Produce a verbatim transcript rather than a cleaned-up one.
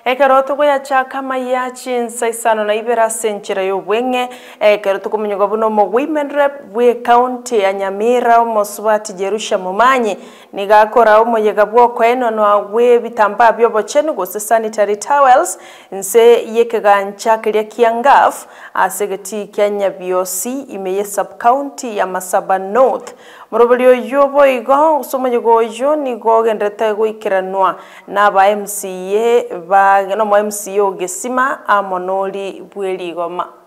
Ekero tukuya chaka maya chinsa isano na ibera senchira yobwenge ekero tukumunyoga buno mo women rep we county ya Nyamira omosubati Jerusha Mumanyi nigakora omuyega bwoko eno no we bitamba byobo chenu gose sanitary towels nse yekegancha kirya kiangaf asegeti Kenya B O C imeye sub county ya Masaba North Murobelio yobo igo usomuyego yo nigo gendete guikiranwa n'aba M C A ba no mo M C O gesima amonoli bweligoma